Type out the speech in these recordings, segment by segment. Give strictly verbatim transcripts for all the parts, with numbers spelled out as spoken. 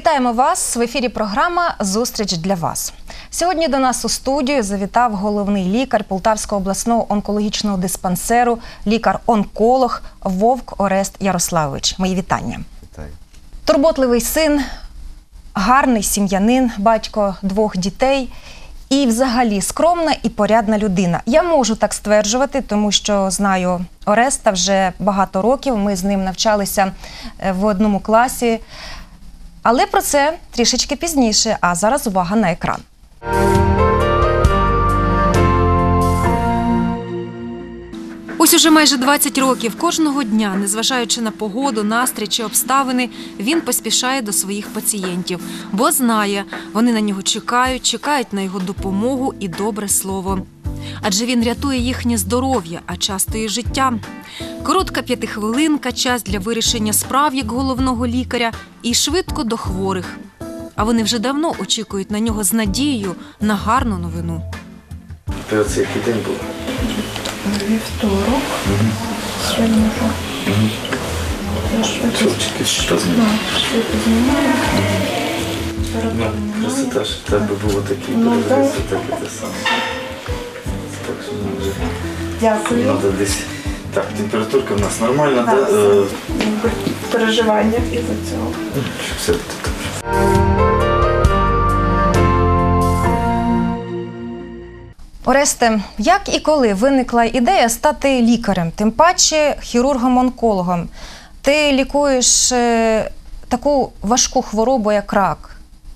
Вітаємо вас! В ефірі програма «Зустріч для вас». Сьогодні до нас у студію завітав головний лікар Полтавського обласного онкологічного диспансеру, лікар-онколог Вовк Орест Ярославович. Мої вітання. Вітаю. Турботливий син, гарний сім'янин, батько двох дітей і взагалі скромна і порядна людина. Я можу так стверджувати, тому що знаю Ореста вже багато років, ми з ним навчалися в одному класі. Але про це трішечки пізніше, а зараз увага на екран. Ось уже майже двадцять років кожного дня, незважаючи на погоду, настрій чи обставини, він поспішає до своїх пацієнтів, бо знає, вони на нього чекають, чекають на його допомогу і добре слово. Адже він рятує їхнє здоров'я, а часто і життя. Коротка п'ятихвилинка, час для вирішення справ як головного лікаря і швидко до хворих. А вони вже давно очікують на нього з надією на гарну новину. Ти оце який день був? Вівторок. Угу. Сьогодні вже. Угу. Я швидко. Чоловіки що змінили? Так, швидко знімаю. Ну, красота ж в тебе було такий Ну, переріз, так. так і те саме. Так що ну, вже Дякую. треба десь. Так, температурка в нас нормальна, Так, да? все. Е, В переживаннях із-за цього. Все буде добре. Оресте, як і коли виникла ідея стати лікарем, тим паче хірургом-онкологом? Ти лікуєш е, таку важку хворобу, як рак.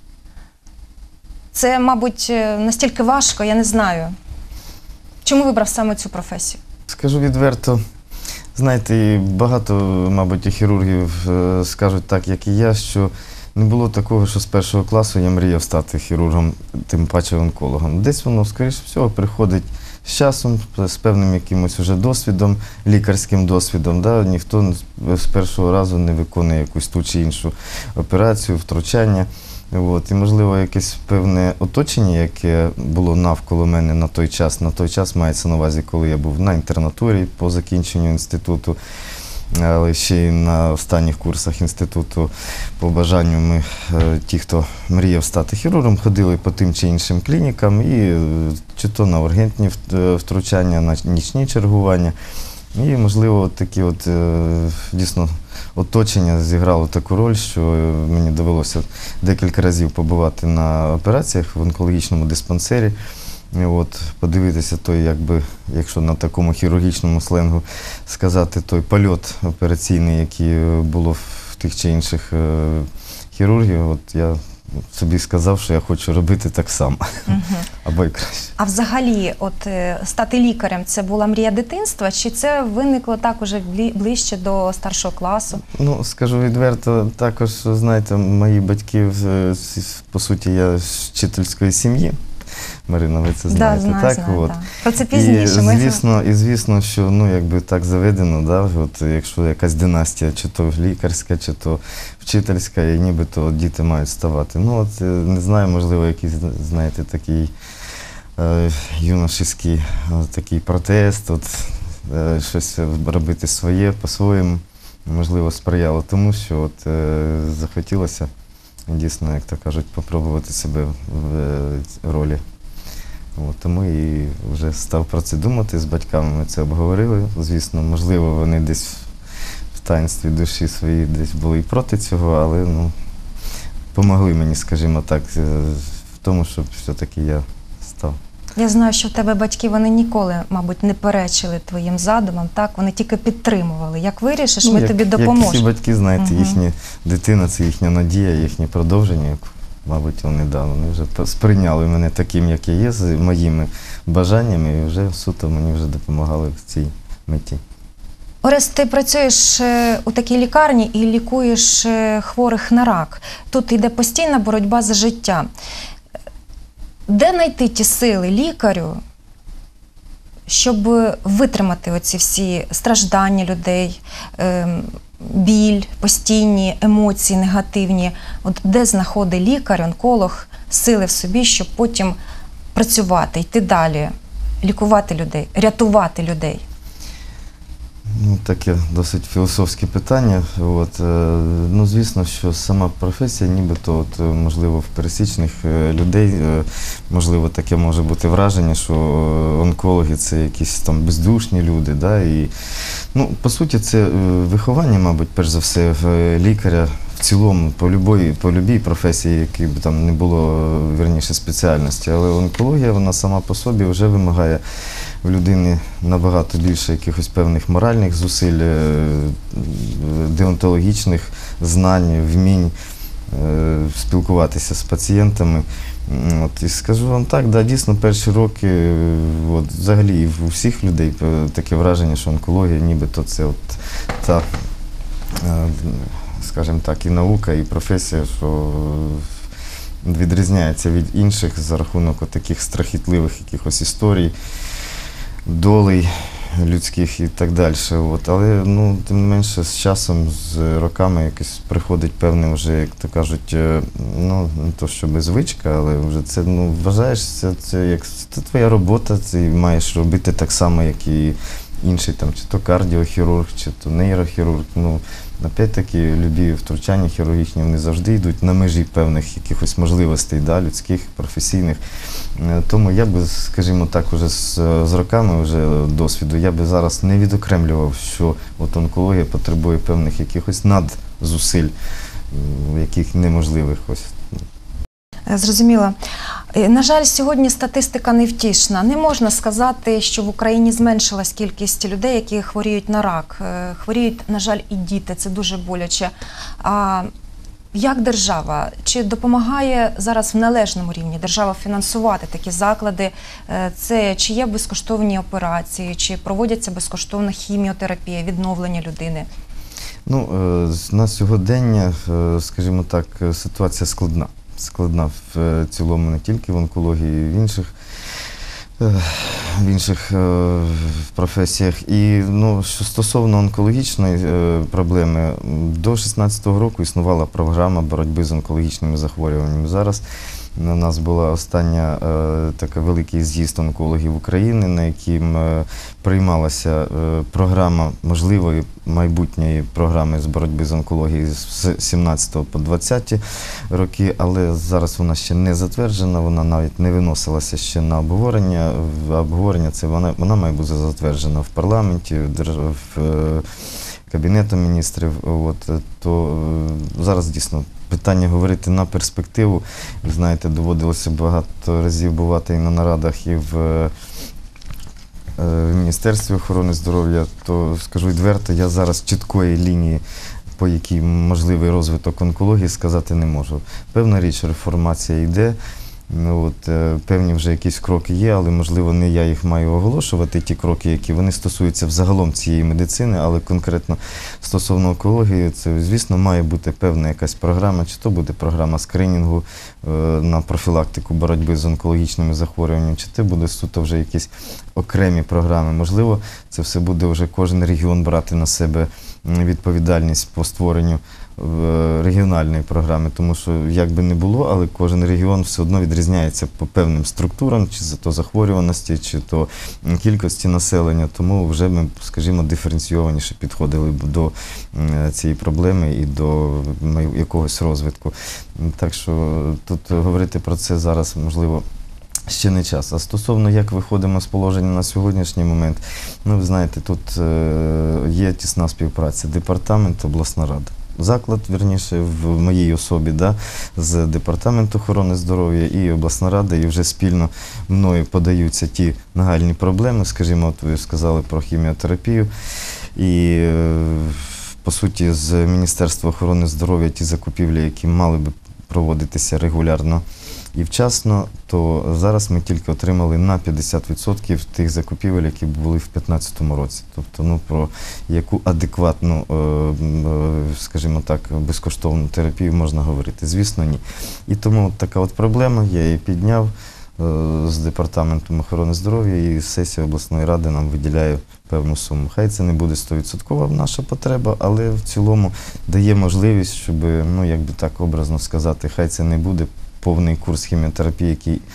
Це, мабуть, настільки важко, я не знаю. Чому вибрав саме цю професію? Скажу відверто, знаєте, і багато, мабуть, і хірургів е, скажуть так, як і я, що не було такого, що з першого класу я мріяв стати хірургом, тим паче онкологом. Десь воно, скоріше всього, приходить з часом, з певним якимось уже досвідом, лікарським досвідом. Да? Ніхто з першого разу не виконує якусь ту чи іншу операцію, втручання. От. І, можливо, якесь певне оточення, яке було навколо мене на той час, на той час мається на увазі, коли я був на інтернатурі по закінченню інституту, але ще й на останніх курсах інституту, по бажанню ми, ті, хто мріяв стати хірургом, ходили по тим чи іншим клінікам, і чи то на ургентні втручання, на нічні чергування. І, можливо, от такі от, дійсно, оточення зіграло таку роль, що мені довелося декілька разів побувати на операціях в онкологічному диспансері. І от, подивитися той, якби, якщо на такому хірургічному сленгу сказати, той польот операційний, який було в тих чи інших е, хірургів, от я собі сказав, що я хочу робити так само, угу. або й краще. А взагалі, от стати лікарем – це була мрія дитинства, чи це виникло так уже ближче до старшого класу? Ну, скажу відверто, також, знаєте, мої батьки, по суті, я з вчительської сім'ї. Марина, ви це знаєте, да, знаю, так? Знаю, от. так. Про це пізніше. І, звісно, і звісно, що, ну, якби так заведено, да, от, якщо якась династія, чи то лікарська, чи то вчительська, і нібито діти мають ставати. Ну, от, не знаю, можливо, якийсь, знаєте, такий е, юношеський е, такий протест, от, е, щось робити своє, по-своєму, можливо, сприяло тому, що от, е, захотілося дійсно, як то кажуть, попробувати себе в ролі. От, тому і вже став про це думати, з батьками ми це обговорили. Звісно, можливо, вони десь в таїнстві душі своїй десь були і проти цього, але, ну, помогли мені, скажімо так, в тому, щоб все-таки я став. Я знаю, що в тебе батьки, вони ніколи, мабуть, не перечили твоїм задумам, так? Вони тільки підтримували. Як вирішиш, ми ну, як, тобі допоможемо. Як всі батьки, знаєте, угу. їхня дитина – це їхня надія, їхнє продовження. Мабуть, вони, да, вони вже сприйняли мене таким, як я є, з моїми бажаннями, і вже суто мені вже допомагали в цій меті. Орест, ти працюєш у такій лікарні і лікуєш хворих на рак. Тут йде постійна боротьба за життя. Де знайти ті сили лікарю, щоб витримати оці всі страждання людей, біль, постійні емоції негативні? От де знаходить лікар, онколог сили в собі, щоб потім працювати, йти далі, лікувати людей, рятувати людей? Ну, таке досить філософське питання. От, е, ну, звісно, що сама професія, нібито, от, е, можливо, в пересічних е, людей, е, можливо, таке може бути враження, що е, онкологи – це якісь там бездушні люди. Да? І, ну, по суті, це е, виховання, мабуть, перш за все, в е, лікаря в цілому, по любої, по любій професії, якій би там не було, е, вірніше, спеціальності. Але онкологія, вона сама по собі вже вимагає в людини набагато більше якихось певних моральних зусиль, е, деонтологічних знань, вмінь е, спілкуватися з пацієнтами. М, От, і скажу вам так, да, дійсно, перші роки, е, от, взагалі, і в усіх людей е, таке враження, що онкологія нібито це от та, е, скажімо так, і наука, і професія, що відрізняється від інших за рахунок от таких страхітливих якихось історій, долей людських і так далі. От. Але, ну, тим не менше, з часом, з роками якось приходить певне вже, як то кажуть, е, ну, не то щоб звичка, але вже це, ну, вважаєш, це, це як це твоя робота, ти маєш робити так само, як і інший, там, чи то кардіохірург, чи то нейрохірург. Ну, опять-таки, любі втручання хірургічні, вони завжди йдуть на межі певних якихось можливостей, да, людських, професійних. Е, Тому я би, скажімо так, уже з, з роками вже досвіду, я би зараз не відокремлював, що от онкологія потребує певних якихось надзусиль, м, яких неможливих ось. Е, Зрозуміло. Е, На жаль, сьогодні статистика невтішна. Не можна сказати, що в Україні зменшилась кількість людей, які хворіють на рак. Е, Хворіють, на жаль, і діти. Це дуже боляче. А як держава? Чи допомагає зараз в належному рівні держава фінансувати такі заклади? Е, Це чи є безкоштовні операції, чи проводяться безкоштовна хіміотерапія, відновлення людини? Ну, е, з- на сьогодення, е, скажімо так, е, ситуація складна. Складна в е, цілому не тільки в онкології, і в інших, е, в інших е, професіях. І, ну, що стосовно онкологічної е, проблеми, м, до шістнадцятого року існувала програма боротьби з онкологічними захворюваннями. Зараз у нас була остання е, така великий з'їзд онкологів України, на яким е, приймалася е, програма можливої майбутньої програми з боротьби з онкологією з сімнадцятого по двадцяті роки, але зараз вона ще не затверджена, вона навіть не виносилася ще на обговорення. В- Обговорення це вона, вона має бути затверджена в парламенті, в, держ- в е, Кабінетом міністрів. От, е, то е, зараз дійсно питання говорити на перспективу. Ви знаєте, доводилося багато разів бувати і на нарадах, і в е, в Міністерстві охорони здоров'я, то скажу відверто, я зараз чіткої лінії, по якій можливий розвиток онкології, сказати не можу. Певна річ, реформація йде, ну, от, е, певні вже якісь кроки є, але, можливо, не я їх маю оголошувати, ті кроки, які вони стосуються взагалом цієї медицини, але конкретно стосовно онкології, це, звісно, має бути певна якась програма, чи то буде програма скринінгу е, на профілактику боротьби з онкологічними захворюваннями, чи це буде суто вже якісь окремі програми. Можливо, це все буде вже кожен регіон брати на себе м, відповідальність по створенню е, регіональної програми, тому що як би не було, але кожен регіон все одно відрізняється по певним структурам, чи за то захворюваності, чи то м, кількості населення, тому вже ми, скажімо, диференційованіше підходили б до м, цієї проблеми і до май- якогось розвитку. Так що тут говорити про це зараз, можливо, ще не час. А стосовно, як виходимо з положення на сьогоднішній момент, ну, ви знаєте, тут е, є тісна співпраця департамент, обласна рада. Заклад, вірніше, в моїй особі, да, з департаменту охорони здоров'я і обласна рада, і вже спільно мною подаються ті нагальні проблеми, скажімо, от ви сказали про хіміотерапію, і е, по суті з Міністерства охорони здоров'я ті закупівлі, які мали би проводитися регулярно і вчасно, то зараз ми тільки отримали на п'ятдесят відсотків тих закупівель, які були в дві тисячі п'ятнадцятому році. Тобто, ну, про яку адекватну, е, е, скажімо так, безкоштовну терапію можна говорити? Звісно, ні. І тому от така от проблема, я її підняв е, з департаментом охорони здоров'я, і сесія обласної ради нам виділяє певну суму. Хай це не буде сто відсотків наша потреба, але в цілому дає можливість, щоб, ну, як би так образно сказати, хай це не буде повний курс хіміотерапії, який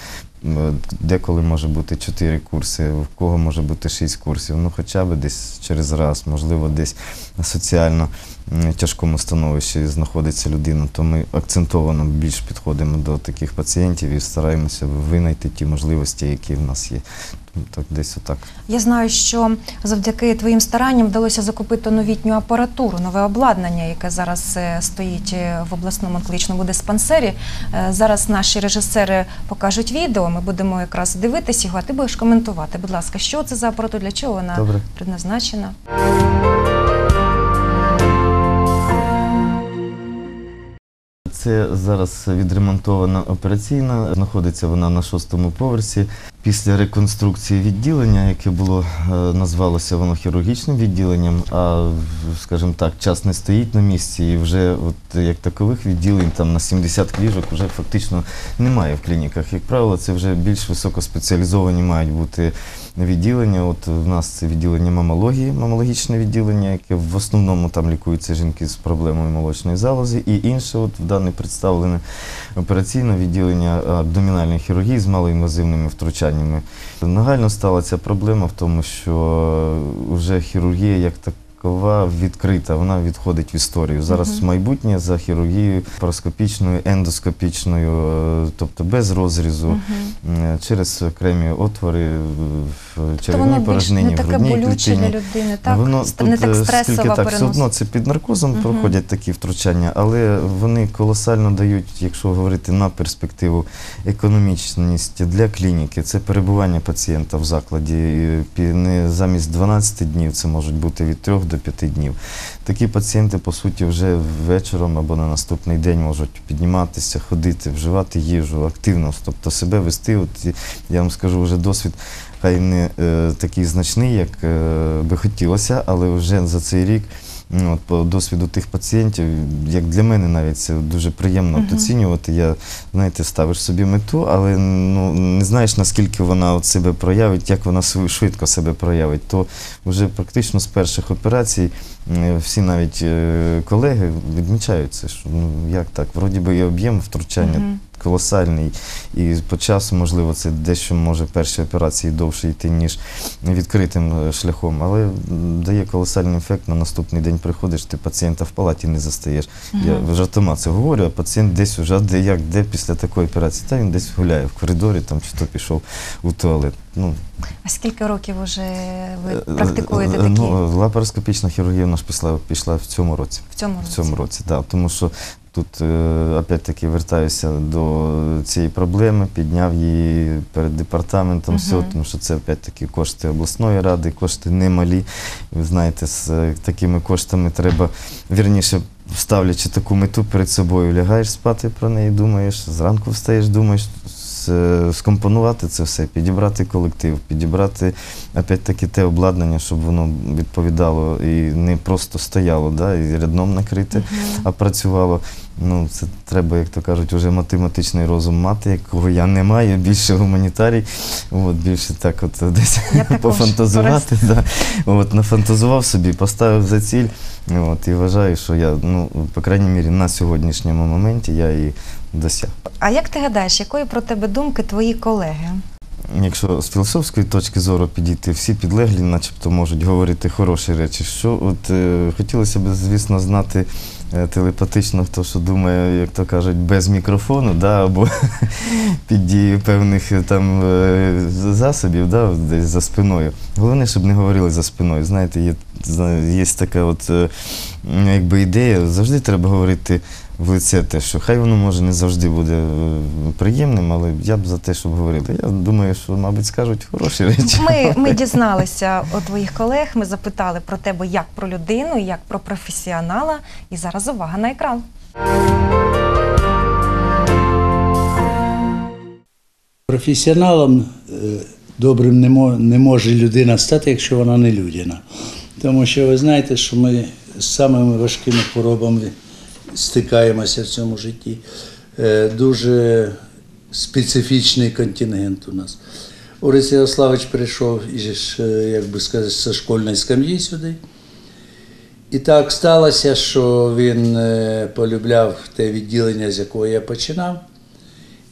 Деколи може бути чотири курси, в кого може бути шість курсів. Ну, хоча б десь через раз, можливо, десь на соціально тяжкому становищі знаходиться людина, то ми акцентовано більш підходимо до таких пацієнтів і стараємося винайти ті можливості, які в нас є. Так, десь отак. Я знаю, що завдяки твоїм старанням вдалося закупити новітню апаратуру, нове обладнання, яке зараз стоїть в обласному онкологічному диспансері. Зараз наші режисери покажуть відео, ми будемо якраз дивитися його, а ти будеш коментувати. Будь ласка, що це за апаратура, для чого вона Добре. предназначена? Це зараз відремонтована операційна, знаходиться вона на шостому поверсі. Після реконструкції відділення, яке було, назвалося воно хірургічним відділенням, а, скажімо так, час не стоїть на місці, і вже от, як такових відділень там на сімдесят ліжок вже фактично немає в клініках. Як правило, це вже більш високоспеціалізовані мають бути відділення. От у нас це відділення мамології, мамологічне відділення, яке в основному там лікуються жінки з проблемою молочної залози, і інше, от в дане представлене операційне відділення абдомінальної хірургії з малоінвазивними втручаннями. Нагально стала ця проблема в тому, що вже хірургія як такова відкрита, вона відходить в історію. Зараз Uh-huh. майбутнє за хірургією пароскопічною, ендоскопічною, тобто без розрізу, uh-huh. через окремі отвори в черевній порожнині, в грудній клітині. Для людини, так? Воно Не тут, так стресово так, переносить. все одно це під наркозом uh-huh. проходять такі втручання, але вони колосально дають, якщо говорити на перспективу, економічність для клініки. Це перебування пацієнта в закладі. Не замість дванадцяти днів, це можуть бути від трьох до п'яти днів. Такі пацієнти, по суті, вже вечором або на наступний день можуть підніматися, ходити, вживати їжу активно, тобто себе вести. От, я вам скажу, вже досвід хай не е, такий значний, як е, би хотілося, але вже за цей рік, от, по досвіду тих пацієнтів, як для мене навіть це дуже приємно uh-huh. оцінювати. Я, знаєте, ставиш собі мету, але ну, не знаєш, наскільки вона от себе проявить, як вона швидко себе проявить. То вже практично з перших операцій всі навіть е, колеги відмічають це, що ну, як так, вроді би і об'єм втручання uh-huh. колосальний, і по часу, можливо, це дещо може перші операції довше йти, ніж відкритим шляхом, але дає колосальний ефект. На наступний день приходиш, ти пацієнта в палаті не застаєш. Uh-huh. Я жартома це говорю, а пацієнт десь вже, де, як, де після такої операції? Та він десь гуляє в коридорі, там, чи то пішов у туалет. Ну, а скільки років вже ви практикуєте такі? Ну, лапароскопічна хірургія в нас пішла, пішла в цьому році. В цьому році? В цьому році, так. Да, тому що тут, опять-таки, вертаюся до цієї проблеми, підняв її перед департаментом, uh-huh. все, тому що це, опять-таки, кошти обласної ради, кошти немалі. Ви знаєте, з такими коштами треба, вірніше, ставлячи таку мету перед собою, лягаєш спати про неї, думаєш, зранку встаєш, думаєш, скомпонувати це все, підібрати колектив, підібрати, опять-таки, те обладнання, щоб воно відповідало і не просто стояло, да, і рядном накрите, uh-huh. а працювало. Ну, це треба, як то кажуть, вже математичний розум мати, якого я не маю, більше гуманітарій, от, більше так от десь пофантазувати. Да. От, нафантазував собі, поставив за ціль, от, і вважаю, що я, ну, по крайній мірі, на сьогоднішньому моменті я її досяг. А як ти гадаєш, якої про тебе думки твої колеги? Якщо з філософської точки зору підійти, всі підлеглі начебто можуть говорити хороші речі. Що от е, хотілося б, звісно, знати е, телепатично, хто що думає, як то кажуть, без мікрофону, да, або під дією певних там е, засобів, да, десь за спиною. Головне, щоб не говорили за спиною. Знаєте, є, є така от е, якби ідея, завжди треба говорити в лице те, що хай воно, може, не завжди буде приємним, але я б за те, щоб говорили. Я думаю, що, мабуть, скажуть хороші речі. Ми, ми дізналися у твоїх колег, ми запитали про тебе як про людину, як про професіонала. І зараз увага на екран. Професіоналом добрим не може людина стати, якщо вона не людяна. Тому що ви знаєте, що ми з самими важкими хворобами стикаємося в цьому житті. Дуже специфічний контингент у нас. Орис Ярославович прийшов, як би сказати, зі школьної скам'ї сюди. І так сталося, що він полюбляв те відділення, з якого я починав.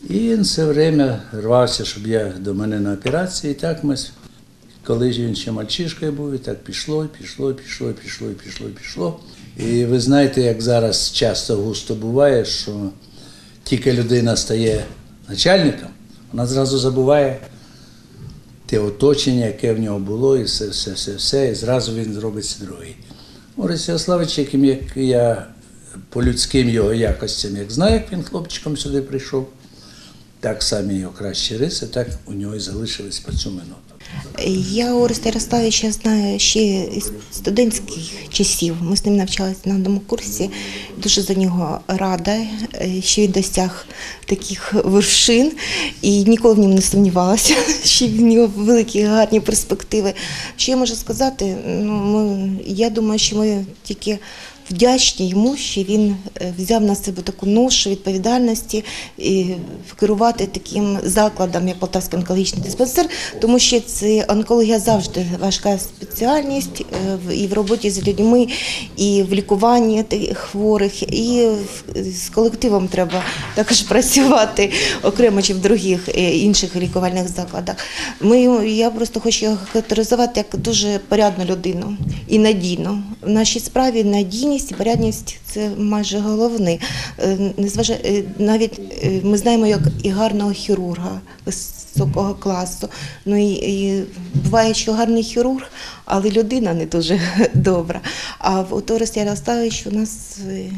І він все время рвався, щоб я до мене на операції. І так ми, коли ж він ще мальчишкою був, і так пішло, і пішло, і пішло, і пішло, і пішло, і пішло. І ви знаєте, як зараз часто густо буває, що тільки людина стає начальником, вона зразу забуває те оточення, яке в нього було, і все, все, все, все, і зразу він зробиться другий. Орис Ярославович, яким як я по людським його якостям, як знаю, як він хлопчиком сюди прийшов, так самі його кращі риси, так у нього і залишились по цю минуту. Я Ореста Ярославовича знаю ще з студентських часів. Ми з ним навчалися на одному курсі. Дуже за нього рада, що він досяг таких вершин і ніколи в ньому не сумнівалася, що в нього великі гарні перспективи. Що я можу сказати? Ну, ми, я думаю, що ми тільки вдячні йому, що він взяв на себе таку ношу відповідальності і керувати таким закладом, як Полтавський онкологічний диспансер, тому що це онкологія завжди важка спеціальність і в роботі з людьми, і в лікуванні хворих, і з колективом треба також працювати окремо чи в других інших лікувальних закладах. Ми, я просто хочу його характеризувати як дуже порядну людину і надійну. В нашій справі надійність і порядність – це майже головне. Незважаючи, навіть ми знаємо як і гарного хірурга високого класу. Ну і, і буває, що гарний хірург, але людина не дуже добра. А от Орес Ярославович у нас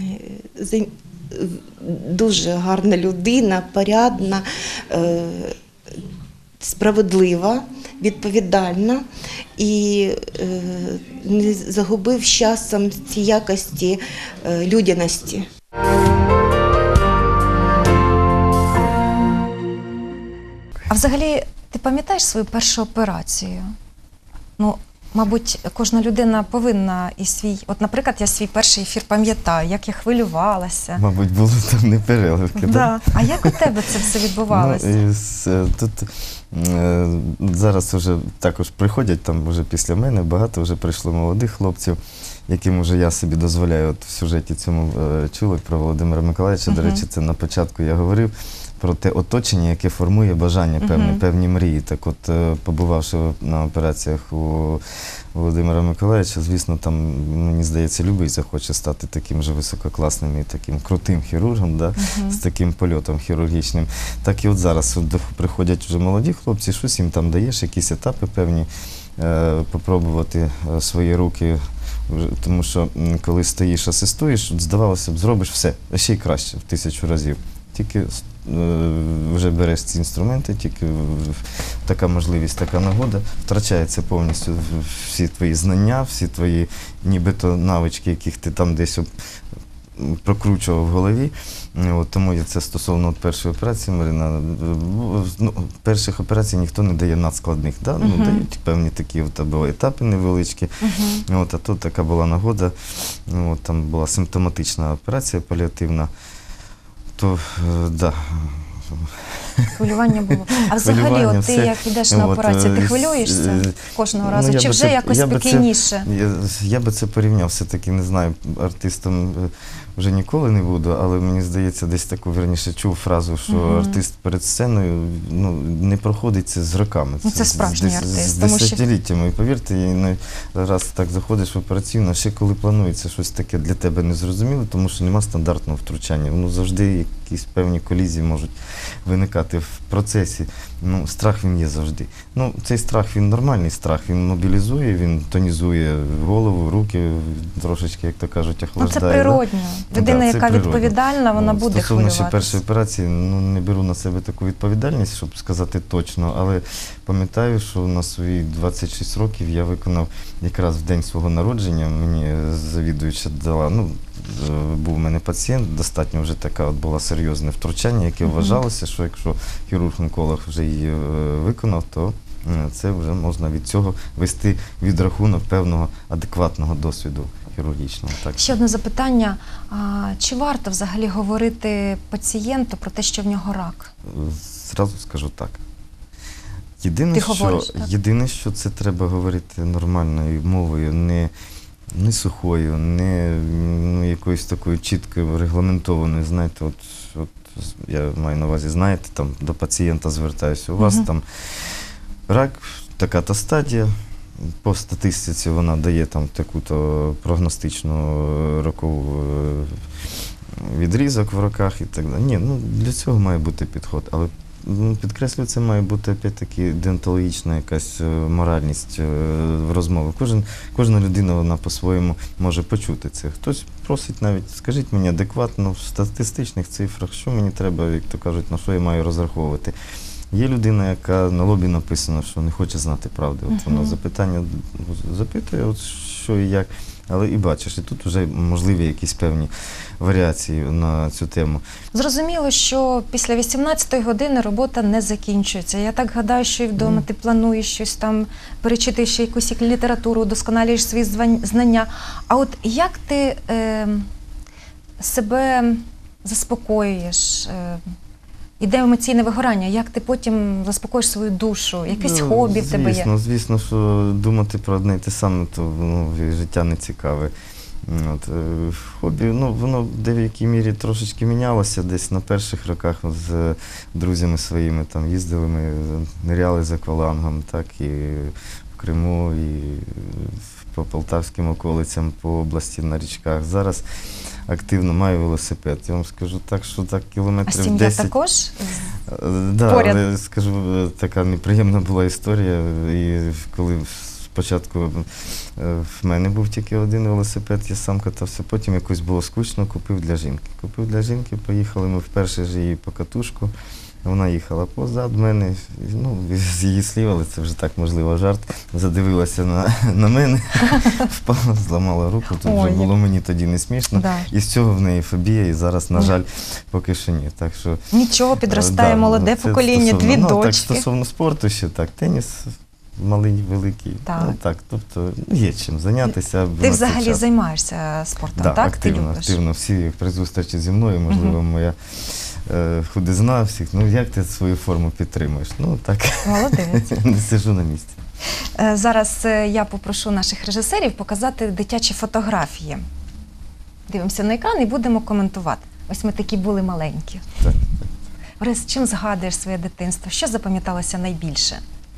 дуже гарна людина, порядна, справедлива, відповідальна і е, не загубив з часом ці якості е, людяності. А взагалі, ти пам'ятаєш свою першу операцію? Ну, мабуть, кожна людина повинна і свій... От, наприклад, я свій перший ефір пам'ятаю, як я хвилювалася. Мабуть, були там не переливки. Да. А як у тебе це все відбувалося? Ну, і з- тут е, зараз вже також приходять, там вже після мене багато вже прийшло молодих хлопців, яким вже я собі дозволяю. От в сюжеті цьому е, чули про Володимира Миколаївича, до Мгм. речі, це на початку я говорив про те оточення, яке формує бажання, певні, Мгм. певні мрії. Так от, е, побувавши на операціях у Володимира Миколаївича, звісно, там, мені здається, любий захоче стати таким же висококласним і таким крутим хірургом, да? Мгм. з таким польотом хірургічним. Так і от зараз от приходять вже молоді хлопці, щось їм там даєш, якісь етапи певні, е, попробувати е, свої руки. Вже- Тому що м, коли стоїш, асистуєш, от, здавалося б, зробиш все, а ще й краще, в тисячу разів. Тільки е, вже береш ці інструменти, тільки в- така можливість, така нагода, втрачається повністю в- всі твої знання, всі твої нібито навички, яких ти там десь об- прокручував в голові. Е, От, тому я це стосовно от першої операції, Марина. е, Ну, перших операцій ніхто не дає надскладних, да? Ну, Мгм. дають певні такі от, або етапи невеличкі. Мгм. От, а тут така була нагода, ну, от, там була симптоматична операція паліативна, то, е, да. Хвилювання було. А взагалі, Хвилювання, от ти все. як йдеш на От, операцію, ти е, хвилюєшся е, кожного ну, разу? я Чи би вже це- якось я би це- спокійніше? Я, я би це порівняв, все-таки не знаю, артистом е, вже ніколи не буду, але мені здається, десь таку, верніше, чув фразу, що Мгм. артист перед сценою, ну, не проходить це з роками. Ну, це з- справжній з, дес- артист, З тому що- десятиліттями. І повірте, і не раз так заходиш в операційну, а ще коли планується щось таке для тебе незрозуміле, тому що нема стандартного втручання. Воно завжди якісь певні колізії можуть виникати в процесі. Ну, страх він є завжди. Ну, цей страх, він нормальний страх, він мобілізує, він тонізує голову, руки, трошечки, як то кажуть, Ну, охлаждає. це да? природньо. Людина, Да, це яка природньо. відповідальна, вона Ну, буде стосовно ще хвилюватися. першої операції, ну, не беру на себе таку відповідальність, щоб сказати точно, але пам'ятаю, що на свої двадцять шість років я виконав якраз в день свого народження, мені завідуюча дала, ну, е, був у мене пацієнт, достатньо вже таке от було серйозне втручання, яке Мгм. вважалося, що якщо хірург-онколог вже її е, виконав, то е, це вже можна від цього вести відрахунок певного адекватного досвіду хірургічного. Так. Ще одне запитання. А, чи варто взагалі говорити пацієнту про те, що в нього рак? Зразу скажу так. Єдине, Ти що, говориш, так? єдине, що це треба говорити нормальною мовою, не, не сухою, не ну, якоюсь такою чіткою, регламентованою. Знаєте, от, от я маю на увазі, знаєте, там до пацієнта звертаюся, у вас там рак, така-то стадія, по статистиці вона дає там таку-то прогностичну рокову е, відрізок в роках і так далі. Ні, ну для цього має бути підход, але ну, підкреслюю, це має бути опять-таки деонтологічна якась е, моральність е, в розмові. Кожен, кожна людина вона по-своєму може почути це. Хтось просить навіть, скажіть мені адекватно в статистичних цифрах, що мені треба, як то кажуть, на що я маю розраховувати. Є людина, яка на лобі написано, що не хоче знати правди. От вона запитання запитує, от що і як, але і бачиш, і тут вже можливі якісь певні варіації на цю тему. Зрозуміло, що після вісімнадцятої години робота не закінчується. Я так гадаю, що і вдома ти плануєш щось там, перечитаєш ще якусь літературу, удосконалюєш свої звань- знання. А от як ти е, себе заспокоюєш? Е, Іде емоційне вигорання, як ти потім заспокоїш свою душу, якесь Ну, хобі в тебе є? Звісно, звісно, що думати про одне і те саме, то ну, життя не цікаве. От, е, хобі, ну, воно в деякій мірі трошечки мінялося. Десь на перших роках з друзями своїми там їздили, ми ниряли за аквалангом, так, і в Криму, і по полтавським околицям, по області на річках. Зараз активно маю велосипед. Я вам скажу так, що так А кілометрів сім'я десять. також? Да, поряд? але скажу, така неприємна була історія. І коли спочатку е, в мене був тільки один велосипед, я сам катався, потім якось було скучно, купив для жінки. Купив для жінки, поїхали ми вперше ж її по катушку. Вона їхала позад мене, ну, з її слів, але це вже так, можливо, жарт, задивилася на, на мене, впала, зламала руку, тут Ой, вже було мені тоді не смішно. Да. І з цього в неї фобія, і зараз, на жаль, поки що ні. Так що, Нічого, підростає да, молоде це покоління, стосовно- дві ну, Так, дочки. стосовно спорту ще так, теніс малий, великий, Так. ну так, тобто є чим зайнятися. аби Ти на це взагалі час. займаєшся спортом, Да, так? активно, ти любиш? активно. Всі при зустрічі зі мною, можливо, моя е, худизна всіх. Ну, як ти свою форму підтримуєш? Ну, так, Молодець. не сиджу на місці. Е, Зараз е, я попрошу наших режисерів показати дитячі фотографії. Дивимося на екран і будемо коментувати. Ось ми такі були маленькі. Так. Орес, чим згадуєш своє дитинство? Що запам'яталося найбільше?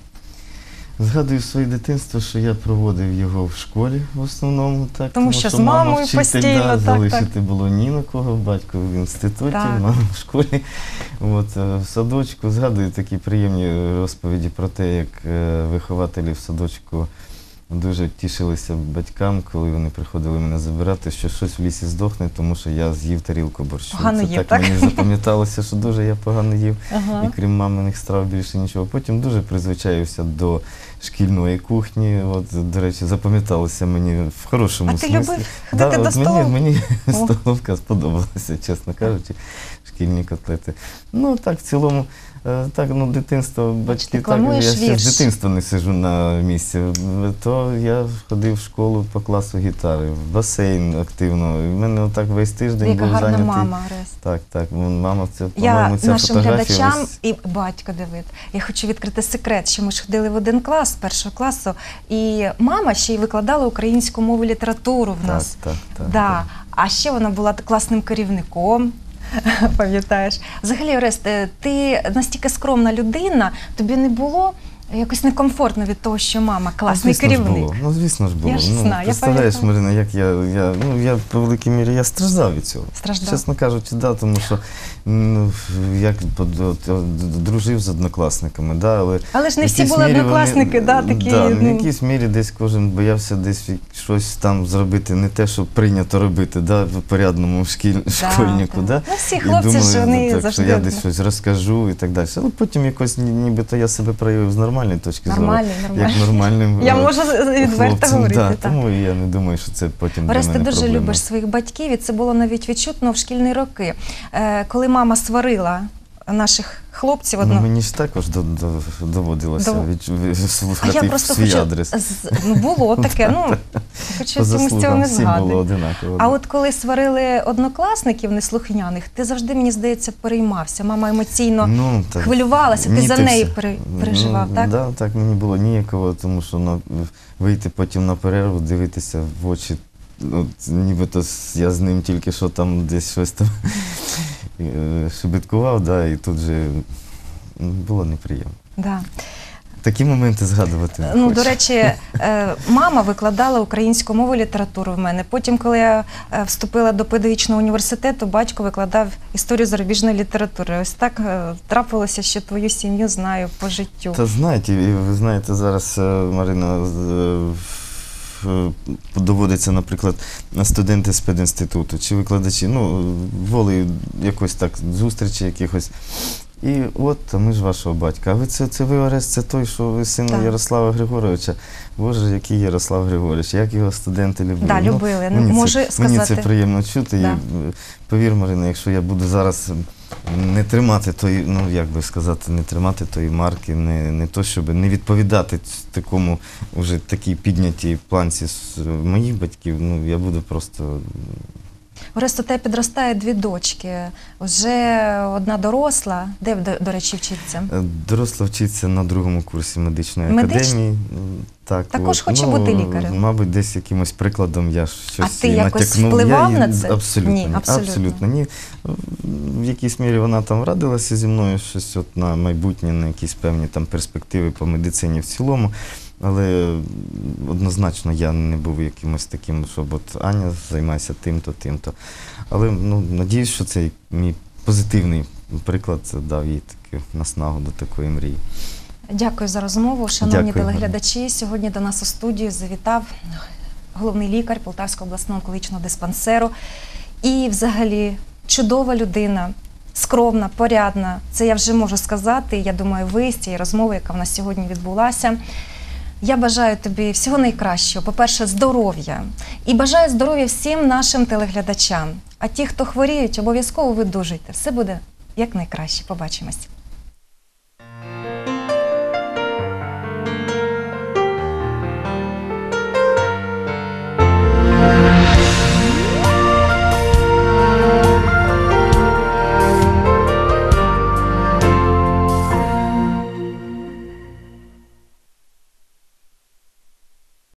Згадую своє дитинство, що я проводив його в школі в основному. Так, Тому що з мама мамою вчитель, постійно, да, так, залишити так. було ні на кого, батько в інституті, Так. мама в школі, от, е, в садочку. Згадую такі приємні розповіді про те, як е, вихователі в садочку дуже тішилися батькам, коли вони приходили мене забирати, що щось в лісі здохне, тому що я з'їв тарілку борщу. Погано Це їв, так, так? мені запам'яталося, що дуже я погано їв. Ага. І крім маминих страв більше нічого. Потім дуже призвичаюся до шкільної кухні. От, до речі, запам'яталося мені в хорошому А ти смислі. любив ходити Да, до от мені, столовки? мені О. столовка сподобалася, чесно кажучи, шкільні котлети. Ну так, в цілому, е, так, ну, дитинство, батьки, так, Декламуєш я ще вірш. з дитинства не сиджу на місці. То я ходив в школу по класу гітари, в басейн активно. І в мене отак весь тиждень Яка був гарна зайнятий. мама, Орес. Так, так, мама, це, Я по-моєму, ця нашим фотографія глядачам ось- і батько Давид, я хочу відкрити секрет, що ми ж ходили в один клас, з першого класу, і мама ще й викладала українську мову і літературу в нас. Так, так, так. Да. А ще вона була класним керівником, пам'ятаєш. Взагалі, Орест, ти настільки скромна людина, тобі не було якось некомфортно від того, що мама класний звісно ж керівник? було. Ну, звісно ж було. Я ж ну, знаю, я представляєш, пам'ятаю. Марина, як я, я, ну, я по великій мірі я страждав від цього. Страждав. Чесно кажучи, да, тому що ну, як от, от, от, дружив з однокласниками, да, але Але ж не в всі якійсь були мірі однокласники, да, такі, Да, в ну. якійсь мірі десь кожен боявся десь щось там зробити, не те, що прийнято робити, да, в порядному шкіль, школьнику. да. Да. Ну, всі І хлопці думали, ж, вони так, завжди що я одні. десь щось розкажу і так далі. Але потім якось ні- нібито я себе проявив з нормальної точки Нормальний, зору. нормальний. Як нормальним Я е, можу відверто хлопцем, говорити, да, так. Тому я не думаю, що це потім Орес, для ти мене дуже проблема. любиш своїх батьків, і це було навіть відчутно в шкільні роки. Е, коли мама сварила наших хлопців, Ну, одно... мені ж також до, до, доводилося Дов- від, від, а слухати я в просто свій хочу... адрес. З... Ну, було таке, ну, хочу По чомусь цього заслугам не всім було згадую. одинаково. А от коли сварили однокласників неслухняних, ти завжди, мені здається, переймався. Мама емоційно ну, так, хвилювалася, ти за нітився. неї пере- переживав, ну, так? Да, так, мені було ніяково, тому що на, вийти потім на перерву, дивитися в очі, от, нібито с- я з ним тільки що там десь щось там е, шебеткував, да, і тут же м, було неприємно. Да. Такі моменти згадувати не Ну, хочу. до речі, е, мама викладала українську мову і літературу в мене. Потім, коли я е, вступила до педагогічного університету, батько викладав історію зарубіжної літератури. Ось так е, трапилося, що твою сім'ю знаю по життю. Та знаєте, і ви знаєте, зараз, е, Марина, з- е, в- доводиться, наприклад, студенти з пединституту чи викладачі, ну, волею якось так, зустрічі якихось. І от, а ми ж вашого батька. А ви це, це ви, Орест, це той, що ви син Так. Ярослава Григоровича. Боже, який Ярослав Григорович, як його студенти любили. Да, Ну, любили. Ну, мені можу це, сказати. Мені це приємно чути. Да. І, е, повір, Марина, якщо я буду зараз не тримати тої, ну як би сказати, не тримати тої марки, не, не то, щоб не відповідати такому вже такій піднятій планці з моїх батьків, ну я буду просто. Орест, у тебе підростає дві дочки. Вже одна доросла. Де, до, до речі, вчиться? Е, Доросла вчиться на другому курсі медичної Медич- академії. М, Так, Також от. хоче Ну, бути лікарем. Мабуть, десь якимось прикладом я щось А ти їй якось натякнув. впливав Я на їй- це? Абсолютно Ні, ні. абсолютно. Абсолютно ні. В якійсь мірі вона там радилася зі мною щось от на майбутнє, на якісь певні там перспективи по медицині в цілому. Але однозначно я не був якимось таким, щоб от Аня, займайся тим-то, тим-то. Але ну, надіюсь, що цей мій позитивний приклад дав їй таку наснагу до такої мрії. Дякую за розмову. Шановні Дякую. телеглядачі, сьогодні до нас у студію завітав головний лікар Полтавського обласного онкологічного диспансеру. І взагалі чудова людина, скромна, порядна. Це я вже можу сказати, я думаю, ви з цієї розмови, яка в нас сьогодні відбулася. Я бажаю тобі всього найкращого. По-перше, здоров'я. І бажаю здоров'я всім нашим телеглядачам. А ті, хто хворіють, обов'язково видужуйте. Все буде якнайкраще. Побачимось.